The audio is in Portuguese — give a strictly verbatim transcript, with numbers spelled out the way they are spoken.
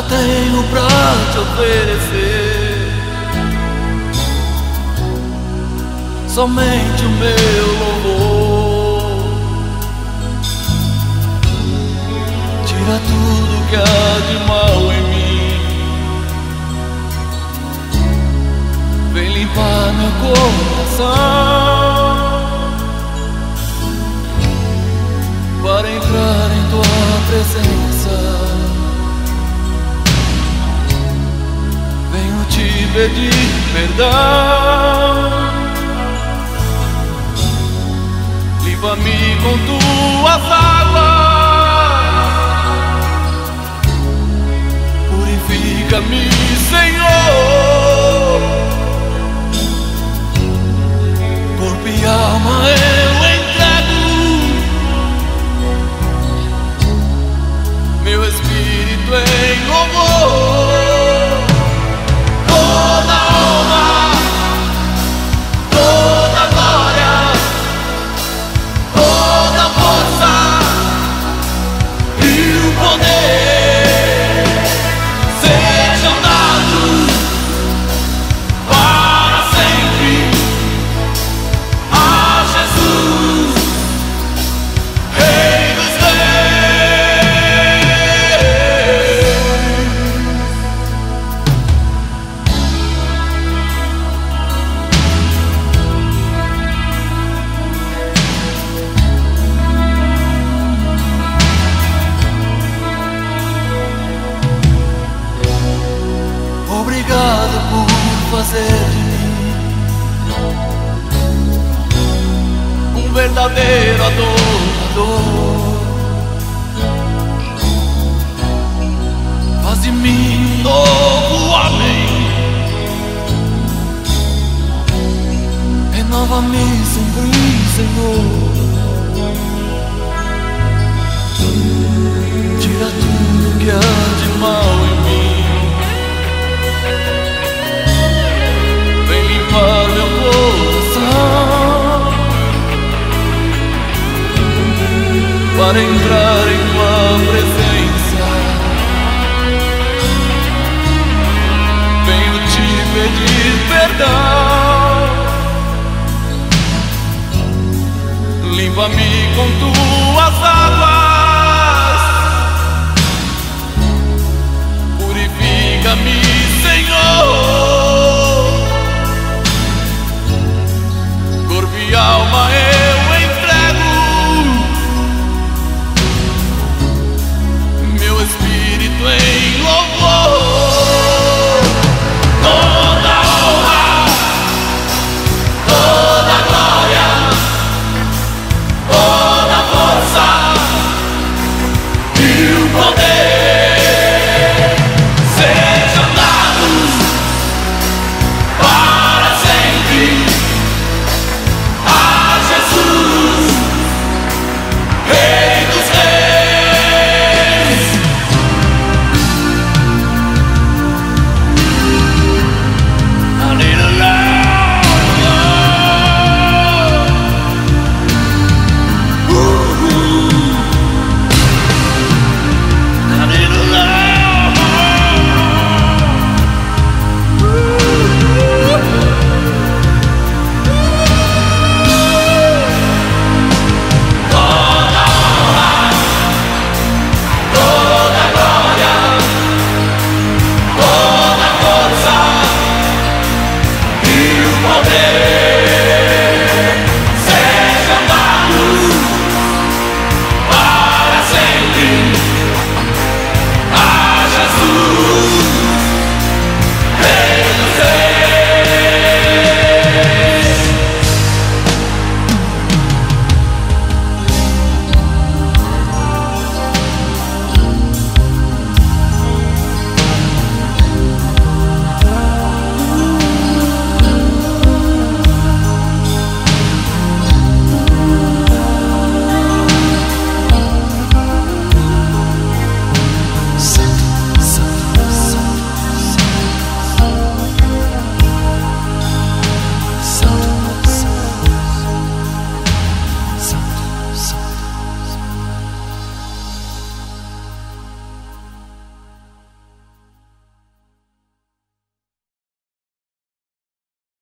tenho pra te oferecer somente o meu louvor. Tira tudo que há de mal em mim, vem limpar meu coração para entrar em tua presença. Venho te pedir perdão, limpa-me com tuas águas, purifica-me, Senhor. Corpo e alma eu entrego, meu espírito em louvor. Toda honra, toda glória, toda força e o poder sejam dados para sempre a Jesus, Rei dos Obrigado por fazer de mim um verdadeiro adorador. Faz de mim um novo homem, renova-me sempre, Senhor. Tira tudo que há de mal em mim, vem limpar meu coração para entrar em tua presença. Venho te pedir perdão, limpa-me com tua